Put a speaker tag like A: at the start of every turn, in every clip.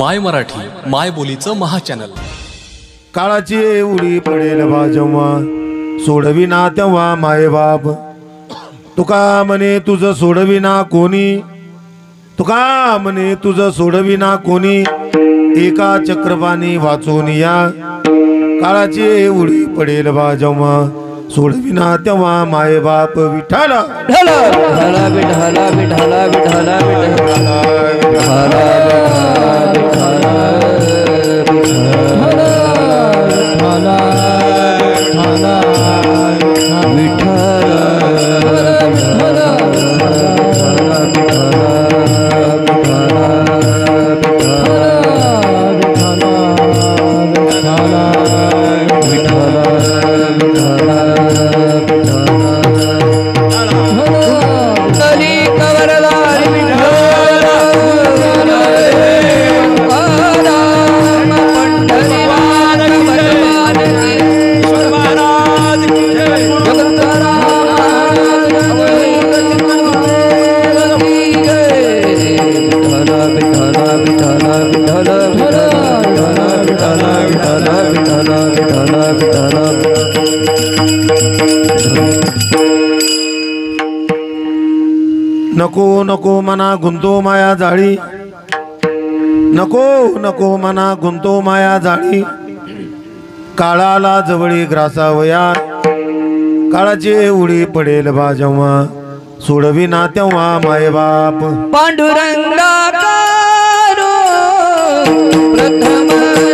A: माय मराठी माय बोलीचं महाचॅनल।
B: काळाची उडी पडेल बा जेव्हा सोडविना तेव्हा माय बाप तुका म्हणे तुझं सोडविना कोणी, तुका म्हणे तुझं सोडविना कोणी, एका चक्रपाणी वाचून या काळाची उडी पडेल बा जेव्हा सोडविना तेव्हा माय बाप विठाला
C: विठाला विठाला विठाला विठाला विठाला
B: नको नको मना गुंतो माया जाळी, नको नको मना गुंतो माया जाळी, काळाला जवळी ग्रासावया काळाची उडी पडेल बा जेव्हा सोडविना तेव्हा माय बाप
C: पांडुरंगा कारो प्रथम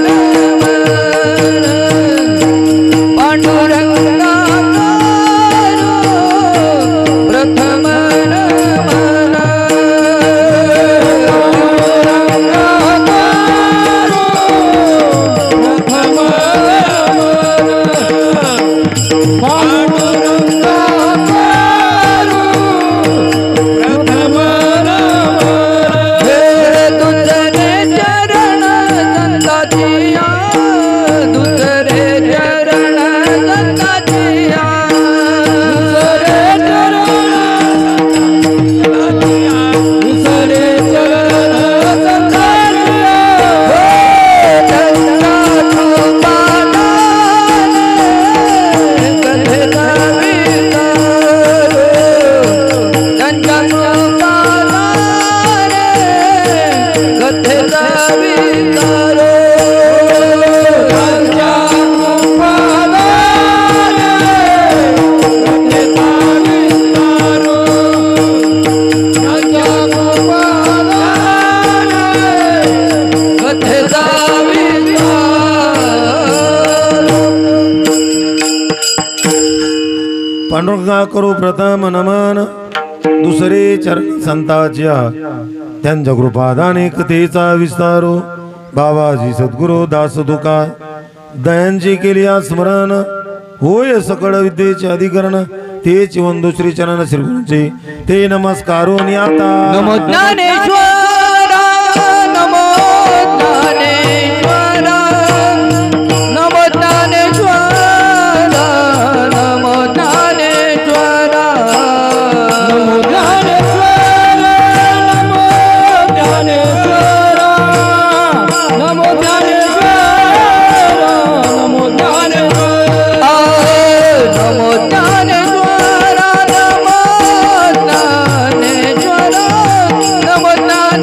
C: पांडुरंगा कारो प्रथम
B: पांडुरंगा करू प्रथम नमन दुसरे चरण संताच्या त्यांच्या कृपादाने कथेचा विस्तारो बाबाजी सद्गुरु दास तुका दयांची केली स्मरण होय सकळ विद्येचे अधिकरण तेच वंदू श्री चरण श्रीगुरूंचे ते नमस्कारो आता
C: नमो ज्ञानेश्वर नमो ज्ञानेश्वर नमो ज्ञानेश्वर नमो ज्ञानेश्वर नमो ज्ञानेश्वर नमो ज्ञानेश्वर नमो ज्ञानेश्वर नमो ज्ञानेश्वर नमो ज्ञानेश्वर नमो ज्ञानेश्वर नमो ज्ञानेश्वर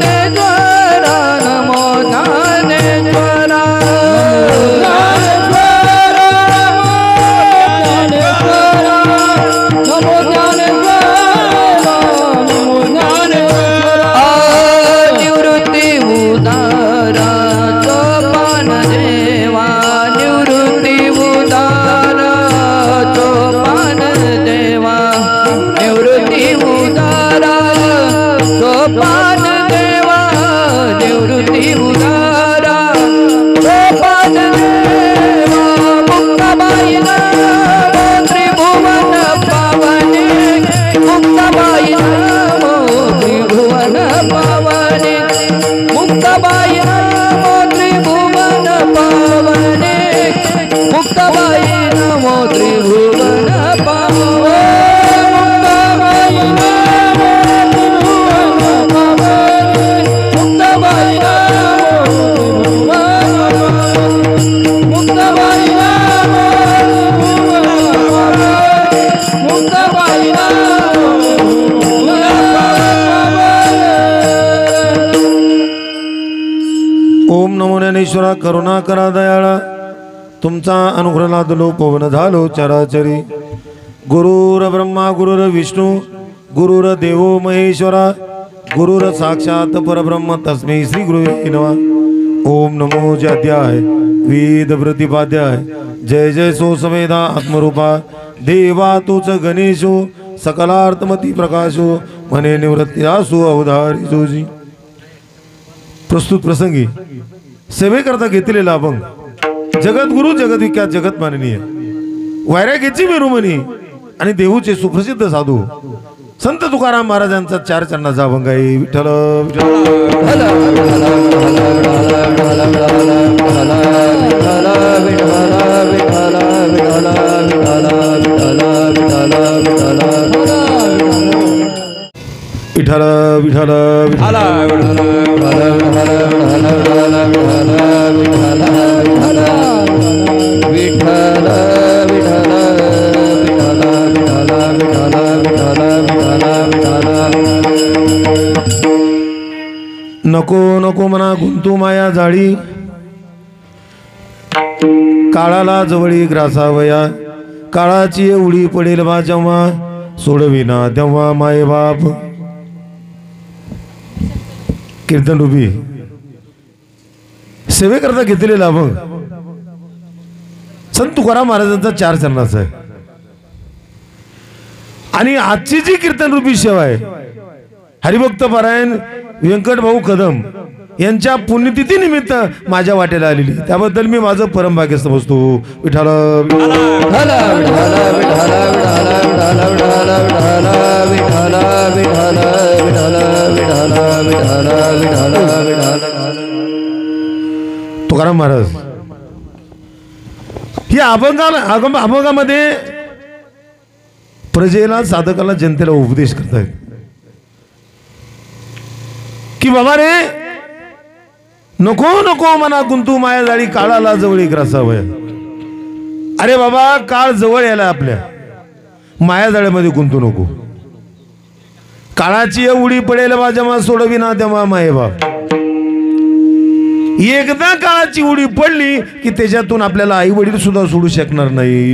B: ओम नमो ज्ञानेश्वरा करुणा करा दयाळा तुमचा अनुग्रह लादलो पवन झालो चराचरी गुरुर ब्रह्मा गुरुर विष्णू गुरुर देवो महेश्वरा गुरुर साक्षात परब्रह्म तस्मै श्री गुरुवे नमः। ओम नमो जाध्याय वेद प्रतिपाद्याय जय जय सो समेधा आत्मरूपा देवा तूच गणेशो सकलार्थमती प्रकाशो मने निवृत्ती आसो अवधारी जोजी। प्रस्तुत प्रसंगी सेवेकरता घेतलेला अभंग जगद्गुरु जगद्विख्यात जगत माननीय वैराग्याची मिरुमणी आणि देहूचे सुप्रसिद्ध साधू संत तुकाराम महाराजांचा 4 चरणाचा अभंग आहे। विठ्ठल विठ्ठल विठ्ठल नको नको मना गुंतू माया जाळी काळाला जवळी ग्रासावया काळाची उडी पडेल बा जेव्हा सोडविना तेव्हा माये बाप। कीर्तन रूपी सेवेकरता घेतलेला अभंग संत तुकाराम महाराजांचा 4 चरणाचा आहे आणि आजची जी कीर्तन रूपी सेवा आहे हरिभक्त पारायण व्यंकट भाऊ कदम यांच्या पुण्यतिथी निमित्त माझ्या वाटेला आलेली त्याबद्दल मी माझं परम भाग्य समजतो। विठ्ठल तुकाराम महाराज या अभंगामध्ये प्रजेला साधकाला जनतेला उपदेश करतायत की बाबा रे नको नको मना गुंतू माया जाळी काळाला जवळी ग्रासावया। अरे बाबा काळ जवळ यायला आपल्या माया जाळ्यामध्ये गुंतू नको काळाची उडी पडेल बा जेव्हा सोडविना तेव्हा माये बाप। एकदा काळाची उडी पडली की त्याच्यातून आपल्याला आई वडील सुद्धा सोडू शकणार नाही।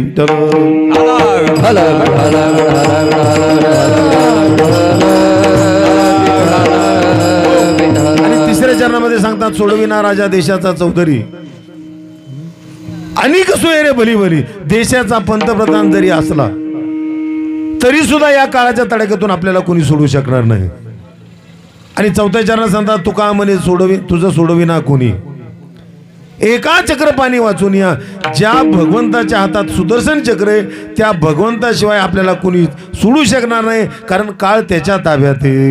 B: आणि 3ऱ्या चरणामध्ये सांगतात सोडविना राजा देशाचा चौधरी अनेक सोयरे भली भली देशाचा पंतप्रधान जरी असला तरी सुद्धा या काळाच्या तडाख्यातून आपल्याला कोणी सोडू शकणार नाही। आणि 4थ्या चरणात सांगतात तुका म्हणे तुझं सोडविना कोणी एका चक्र पाणी वाचून या ज्या भगवंताच्या हातात सुदर्शन चक्र आहे त्या भगवंताशिवाय आपल्याला कोणी सोडू शकणार नाही कारण काळ त्याच्या ताब्यात आहे।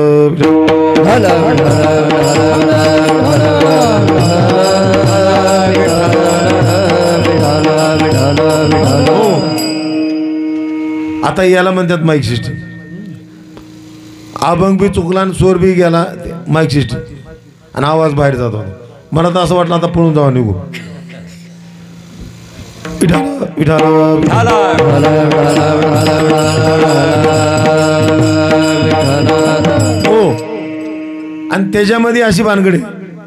B: आता याला म्हणतात माईक सिस्टम अभंग बी चुकला आणि स्वर बी गेला माईक सिस्टम आणि आवाज बाहेर जात होता मला तर असं वाटलं आता पळून जावं निघून। हो आणि त्याच्यामध्ये अशी भानगडी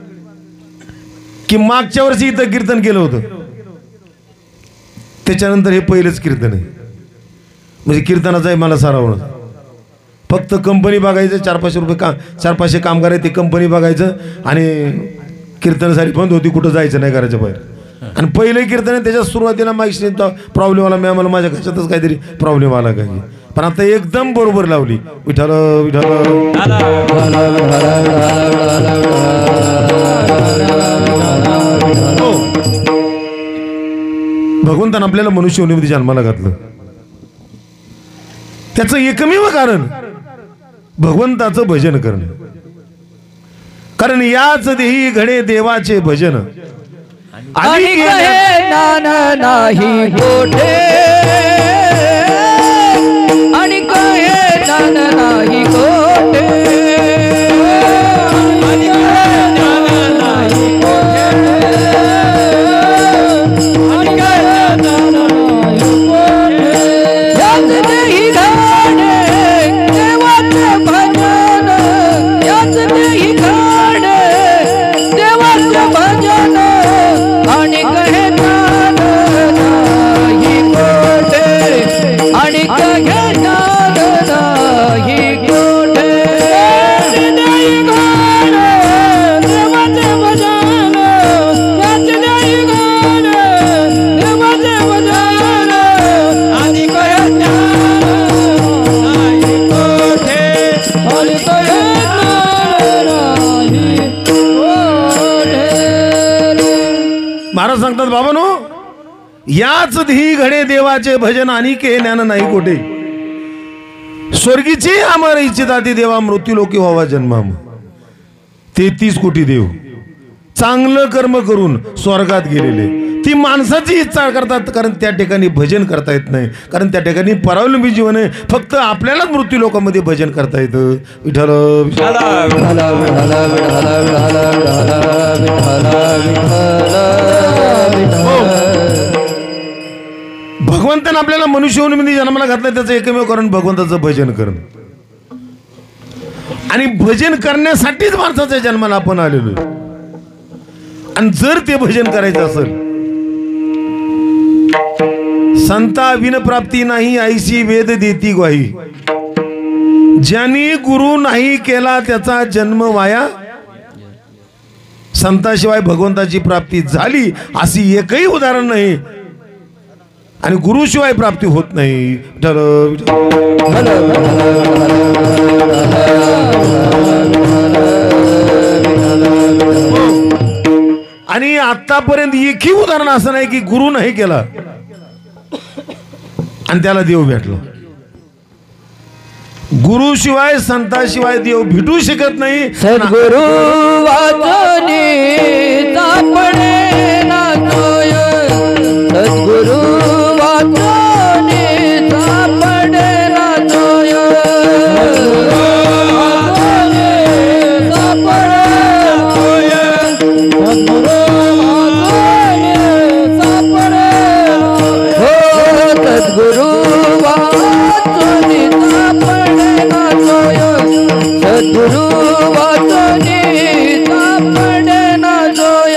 B: की मागच्या वर्षी इथं कीर्तन केलं होतं त्याच्यानंतर हे पहिलंच कीर्तन आहे म्हणजे कीर्तनाचा मला सराव फक्त कंपनी बघायचं 400-500 रुपये 400-500 कामगार आहे ते कंपनी बघायचं आणि कीर्तनासाठी बंद होती कुठं जायचं नाही करायचं बाहेर। आणि पहिलं कीर्तन आहे त्याच्या सुरुवातीला माईक प्रॉब्लेम आला मी मला माझ्या कशातच काहीतरी प्रॉब्लेम आला काही पण आता एकदम बरोबर लावली। विठ्ठल विठ्ठल भगवंतानं आपल्याला मनुष्य होण्यामध्ये जन्माला घातलं त्याचं एकमेव कारण भगवंताचं भजन करणं कारण याच देही घडे देवाचे भजन
C: आणि कहे नान नाही कोठे आणि कहे नान नाही कोठे
B: महाराज सांगतात बाबांनो, याच धी घडे देवाचे भजन आणि के ज्ञान नाही कोठे, स्वर्गीचे अमर इच्छिताती देवा मृत्यू लोकी व्हावा जन्माम. 33 कोटी देव चांगलं कर्म करून स्वर्गात गेलेले ती माणसाची इच्छा करतात, कारण त्या ठिकाणी भजन करता येत नाही, कारण त्या ठिकाणी परावलंबी जीवन आहे. फक्त आपल्यालाच मृत्यू लोकांमध्ये भजन करता येतं. विठ्ठल भगवंताने आपल्याला मनुष्यमध्ये जन्माला घातलं, त्याचं एकमेव कारण भगवंताचं भजन करणं. आणि भजन करण्यासाठीच माणसाच्या जन्माला आपण आलेलो. आणि जर ते भजन करायचं असेल, संता विन प्राप्ती नाही ऐशी वेद देती ग्वाही, ज्यांनी गुरु नाही केला त्याचा जन्म वाया. संताशिवाय भगवंताची प्राप्ती झाली अशी एकही उदाहरण नाही, आणि गुरुशिवाय प्राप्ती होत नाही. आणि आतापर्यंत एकही उदाहरण असं नाही की गुरु नाही केला आणि त्याला देव भेटला. गुरुशिवाय संताशिवाय देव भेटू शकत नाही.
C: सद्गुरु वाचनी सापडे ना सोय, सद्गुरु वाचनी सापडे ना सोय, सद्गुरु वाचनी सापडे ना सोय, सद्गुरु वाचनी सापडे ना सोय.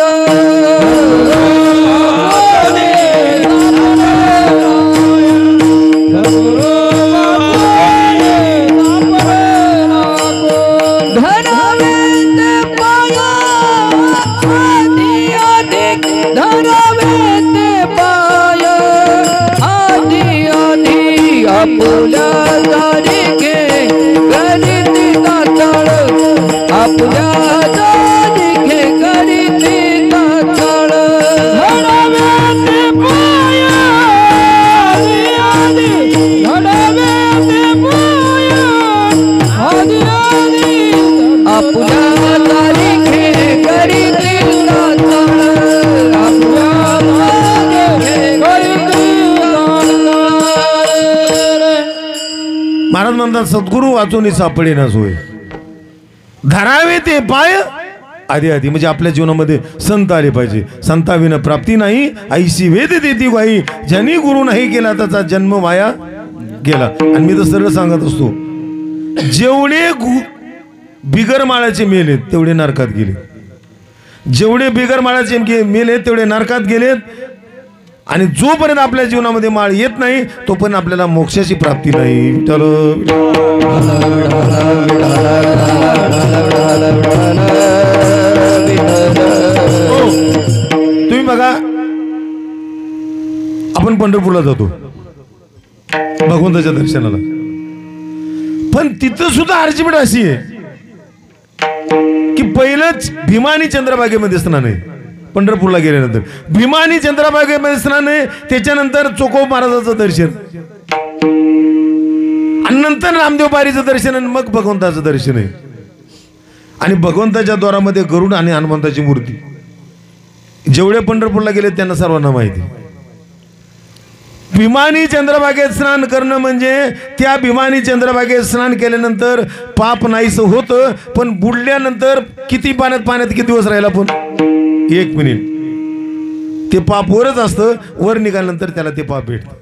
C: आपुल्या तारीखे करीती नाताळ, आपुल्या तारीखे करीती नाताळ. आपुल्या तारीखे करीती नाताळ, आपुल्या तारीखे करीती
B: महाराज म्हणतात सद्गुरु वाचून सापडे ना सोय, धरावे ते पाय आधी आधी. म्हणजे आपल्या जीवनामध्ये संत आले पाहिजे. संताविना प्राप्ती नाही ऐशी वेद देती ग्वाही, ज्यांनी गुरु नाही केला त्याचा जन्म वाया गेला. आणि मी तर सरळ सांगत असतो, जेवढे बिगर माळाचे मेलेत तेवढे नरकात गेले, जेवढे बिगर माळाचे मेलेत तेवढे नरकात गेलेत. आणि जोपर्यंत आपल्या जीवनामध्ये माळ येत नाही तोपर्यंत आपल्याला मोक्षाची प्राप्ती नाही. तुम्ही बघा, आपण पंढरपूरला जातो भगवंताच्या दर्शनाला, पण तिथं सुद्धा अर्जीमेट अशी आहे की पहिलंच भीमानी चंद्रभागेमध्ये स्नान आहे. पंढरपूरला गेल्यानंतर भीमानी चंद्रभागेमध्ये स्नान आहे, त्याच्यानंतर चोकोबा महाराजाचं दर्शन, आणि नंतर रामदेव बारीचं दर्शन, आणि मग भगवंताचं दर्शन आहे. आणि भगवंताच्या द्वारामध्ये गरुड आणि हनुमंताची मूर्ती. जेवढे पंढरपूरला गेले त्यांना सर्वांना माहिती. भीमानी चंद्रभागेत स्नान करणं म्हणजे त्या भीमानी चंद्रभागेत स्नान केल्यानंतर पाप नाहीसं होतं, पण बुडल्यानंतर किती पाण्यात किती दिवस राहिला, पण 1 मिनिट ते पाप वरच असतं, वर निघाल्यानंतर त्याला ते पाप भेटतं.